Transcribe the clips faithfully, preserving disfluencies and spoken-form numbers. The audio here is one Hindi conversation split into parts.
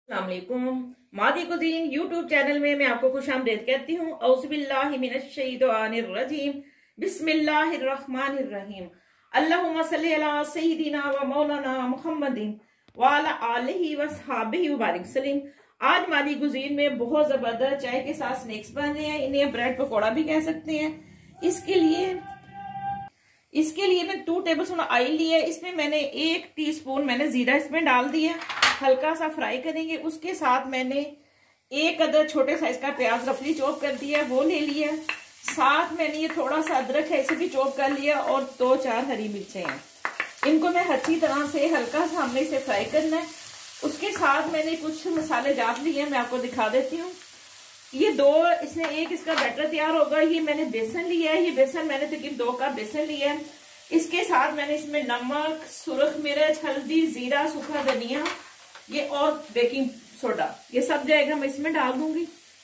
अस्सलामुअलैकुम। मादी कुज़ीन यूट्यूब चैनल में मैं आपको खुशामदीद कहती हूँ। औज़ुबिल्लाहि मिनश्शैतानिर्रजीम। बिस्मिल्लाहिर्रहमानिर्रहीम। अल्लाहुम्मा सल्लि अला सय्यिदिना व मौलाना मुहम्मदिन व अला आलिहि व अस्हाबिहि व बारिक सल्लिम। आज मादी कुज़ीन में बहुत जबरदस्त चाय के साथ स्नैक्स बन रहे हैं। इन्हें ब्रेड पकौड़ा भी कह सकते हैं। इसके लिए इसके लिए मैं टू टेबल स्पून ऑयल लिया है। इसमें मैंने एक टीस्पून मैंने जीरा इसमें डाल दिया, हल्का सा फ्राई करेंगे। उसके साथ मैंने एक अदर छोटे साइज का प्याज रफली चॉप कर दिया, वो ले लिया। साथ मैंने ये थोड़ा सा अदरक है, इसे भी चॉप कर लिया और दो चार हरी मिर्चें हैं। इनको मैं अच्छी तरह से हल्का सा हमने इसे फ्राई करना है। उसके साथ मैंने कुछ मसाले जात लिए हैं, मैं आपको दिखा देती हूँ। ये दो इसमें एक इसका बैटर तैयार होगा। ये मैंने बेसन लिया है, ये बेसन मैंने तकरीबन दो कप बेसन लिया है। इसके साथ मैंने इसमें नमक, सुरख मिर्च, हल्दी, जीरा, सूखा धनिया, ये और बेकिंग सोडा, ये सब जाएगा मैं इसमें डाल दूंगी।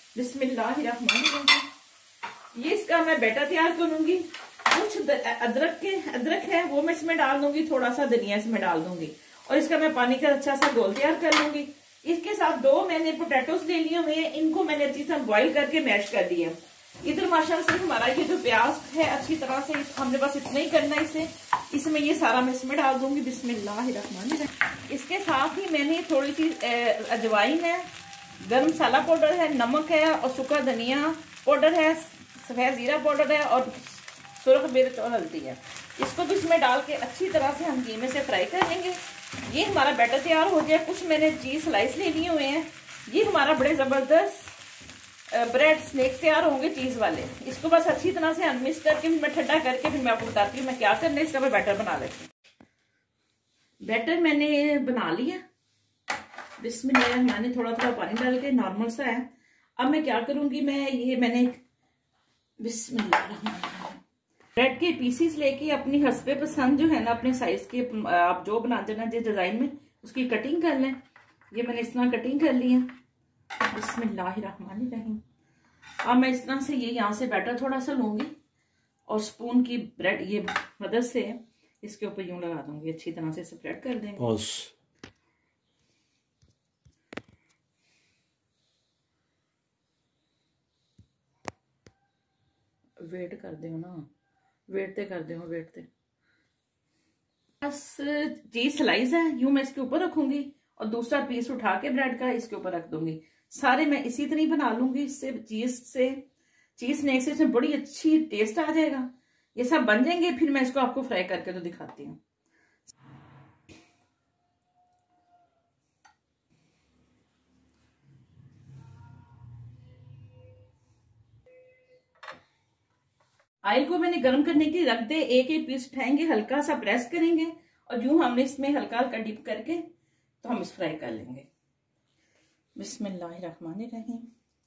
बिस्मिल्लाहिर्रहमानिर्रहीम। ये इसका मैं बैटर तैयार करूंगी। कुछ अदरक के अदरक है वो मैं इसमें डाल दूंगी, थोड़ा सा धनिया इसमें डाल दूंगी और इसका मैं पानी का अच्छा सा घोल तैयार कर लूंगी। इसके साथ दो मैंने पोटैटोस ले लिए हुए हैं, इनको मैंने अच्छी तरह बॉईल करके मैश कर दिया। इधर माशाल्लाह से हमारा ये जो प्याज है अच्छी तरह से हमने बस इतना ही करना है इसे। इसमें ये सारा मैं इसमें डाल दूंगी। बिस्मिल्लाहिर्रहमानिर्रहीम। इसके साथ ही मैंने थोड़ी सी अजवाइन है, गरम मसाला पाउडर है, नमक है और सूखा धनिया पाउडर है, सफेद जीरा पाउडर है और सुरख मिर्च और हल्दी है। इसको भी इसमें डाल के अच्छी तरह से हम घी में से फ्राई कर लेंगे। ये हमारा बैटर तैयार हो जाए। कुछ मैंने चीज स्लाइस ले लिए हुए हैं। ये हमारा बड़े जबरदस्त ब्रेड स्नैक्स तैयार होंगे चीज वाले। इसको बस अच्छी तरह से अनमिक्स करके फिर मैं ठंडा करके फिर मैं आपको बताती हूँ मैं क्या करना है। इसका मैं बैटर बना लेती हूँ। बैटर मैंने बना लिया। बिस्मिल्लाह, मैंने थोड़ा थोड़ा पानी डाल के नॉर्मल सा है। अब मैं क्या करूंगी, मैं ये मैंने बिस्मिल्लाह ब्रेड के पीसीस लेके अपनी हस्बे पसंद जो है ना, अपने साइज के आप जो बनाते ना जिस डिजाइन में उसकी कटिंग कर लें। ये मैंने इस तरह कटिंग कर ली है। बिस्मिल्लाहिर्रहमानिर्रहीम। अब मैं इस तरह से ये यहाँ से बैटर थोड़ा सा लूंगी और स्पून की ब्रेड ये मदद से इसके ऊपर यूं लगा दूंगी, अच्छी तरह से स्प्रेड कर देंगे। वेट कर दो ना, वेट ते कर दो, वेट ते बस चीज स्लाइस है, यूं मैं इसके ऊपर रखूंगी और दूसरा पीस उठा के ब्रेड का इसके ऊपर रख दूंगी। सारे मैं इसी तरह बना लूंगी। इससे चीज से चीज स्नैक से इसमें बड़ी अच्छी टेस्ट आ जाएगा। ये सब बन जाएंगे, फिर मैं इसको आपको फ्राई करके तो दिखाती हूँ। ऑयल को मैंने गर्म करने के लिए रख दे। एक एक पीस उठाएंगे, हल्का सा प्रेस करेंगे और यूं हमने इसमें हल्का हल्का डिप करके तो हम इस फ्राई कर लेंगे। बिस्मिल्लाहिर्रहमानिर्रहीम।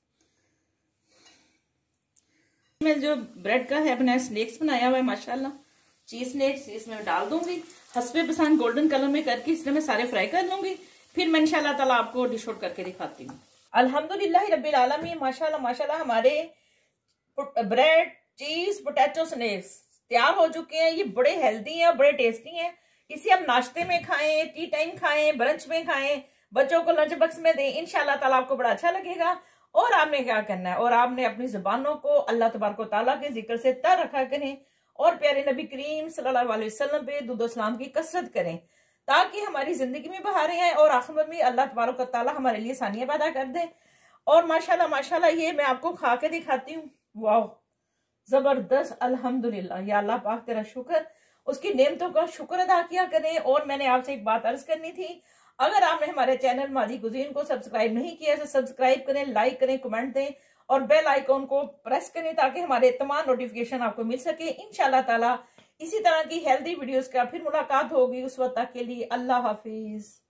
मैं जो ब्रेड का है अपना स्नैक्स बनाया हुआ है माशाल्लाह, चीज स्नैक्स इसमें डाल दूंगी। हस्बे पसंद गोल्डन कलर में करके इसमें मैं सारे फ्राई कर लूंगी। फिर मैं इंशाल्लाह ताला आपको डिश आउट करके दिखाती हूँ। अल्हम्दुलिल्लाह रब्बिल आलमीन। माशाल्लाह माशाल्लाह हमारे ब्रेड चीज पोटैटो स्नैक्स तैयार हो चुके हैं। ये बड़े हेल्दी हैं, बड़े टेस्टी हैं। इसे हम नाश्ते में खाएं, टी टाइम खाएं, ब्रंच में खाएं, बच्चों को लंच बॉक्स में दें। इंशाल्लाह ताला आपको बड़ा अच्छा लगेगा। और आपने क्या करना है, और आपने अपनी जुबानों को अल्लाह तबारक व तआला के जिक्र से तर रखा करें और प्यारे नबी करीम सल्लल्लाहु अलैहि वसल्लम पे दुरूद और सलाम की कसरत करें ताकि हमारी जिंदगी में बहारें आए और आखिरत में अल्लाह तबारक व तआला हमारे लिए आसानियां पैदा कर दे। और माशाल्लाह माशाल्लाह ये मैं आपको खा के दिखाती हूँ। वाह जबरदस्त, अल्हम्दुलिल्लाह। या अल्लाह पाक तेरा शुक्र, उसकी नेमतों का शुक्र अदा किया करें। और मैंने आपसे एक बात अर्ज करनी थी, अगर आपने हमारे चैनल मादी कुज़ीन को सब्सक्राइब नहीं किया तो सब्सक्राइब करें, लाइक करें, कमेंट दें और बेल आइकॉन को प्रेस करें ताकि हमारे तमाम नोटिफिकेशन आपको मिल सके। इंशाल्लाह ताला इसी तरह की हेल्दी वीडियोस का फिर मुलाकात होगी। उस वक्त तक के लिए अल्लाह हाफिज।